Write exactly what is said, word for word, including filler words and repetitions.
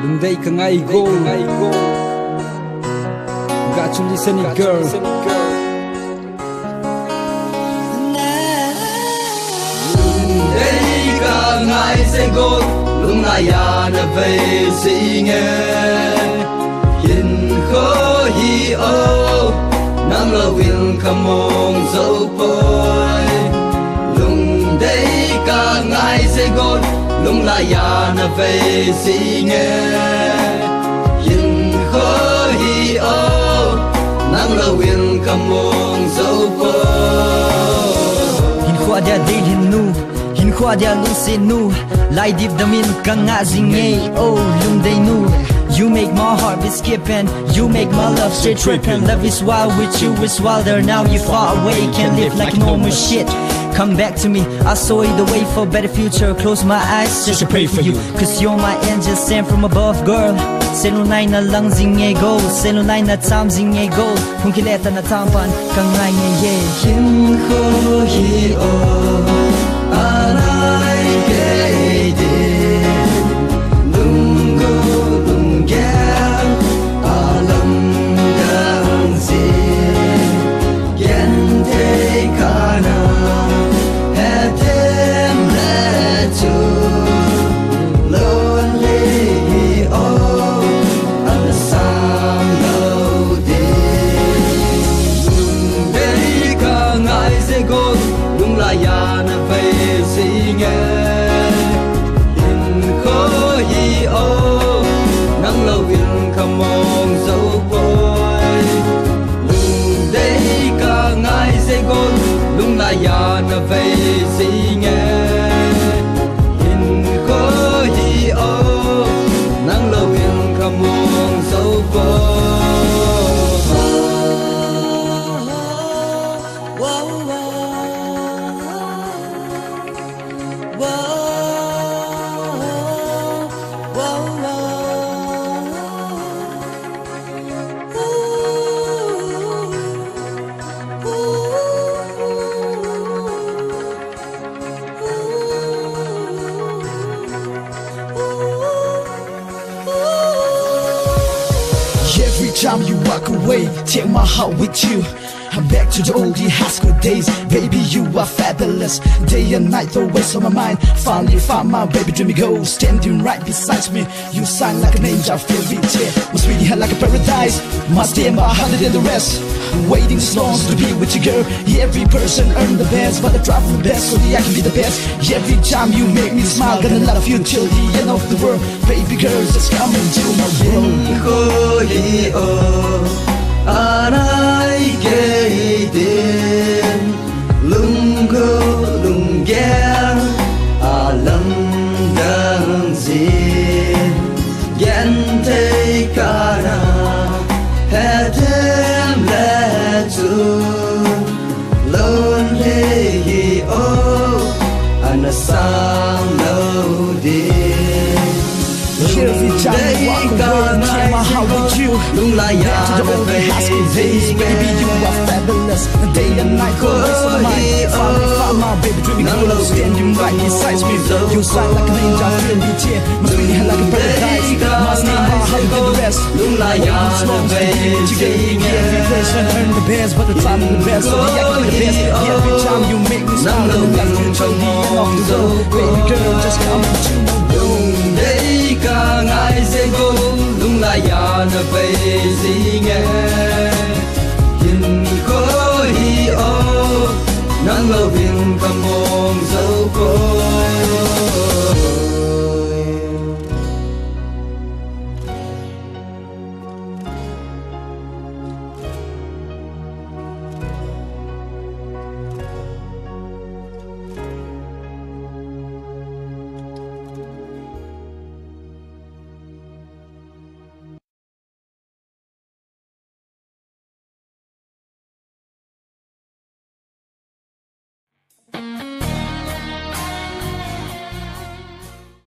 lung day ka ngai go got you listening girl lung day ka ngai say go lung na ya na ve sing yin kho hi o nang lo will come on so boy lung day ka ngai say go lung la ya na ve sing yin kho hi o nang lo will come on so boy hin kho dia dil hin nu hin kho dia lung se nu lai dip the min ka nga zing e oh lung day nu. You make my heart be skipping, you make my love straight tripping. Love is wild with you, it's wilder. Now you're far away, can't live like normal shit. Come back to me, I saw you the way for a better future. Close my eyes just to pray for you, cause you're my angel sent from above, girl. Seno nai na lang zing e go, seno nai na tam zing e go. Kung kileta na tampan, kang nai nge ye. Kim ko hi o, anay kay din. Lunggo lunggen, alam dang zin. Gente kana. Ya na ve sing in kho hi o nang lo win come on so boy lung day ka ngai se gon lung la ya na ve sing in kho hi o nang lo win come on so boy. Every time you walk away, take my heart with you. I'm back to the old high school days. Baby, you are fabulous. Day and night, always on my mind. Finally found my baby dreamy girl standing right beside me. You shine like an angel, feel rich. Must really have like a paradise. Must stand by harder than the rest. Waiting so long to be with you, girl. Every person earn the best, but I try for the best so that I can be the best. Every time you make me smile, gonna love you till the end of the world. Baby girl, just come into my world. Anay kay din lunggo lunggen alam dang zin gente kana hedem letu lonely oh anasam loading. Every time you walk away, take my heart with you. Back to the old high school days, baby, you are fabulous. Day and night, always on my mind. Finally found my baby dreamy girl standing right beside me. You shine like an angel, feel me tear. Must be like a paradise. Must need my heart with the rest. Waiting so long to be with you, girl. Every person earn the best, but the time is the best, so the act is the best. Every time you make me smile, I love you till the end of the world. Baby girl, just come into my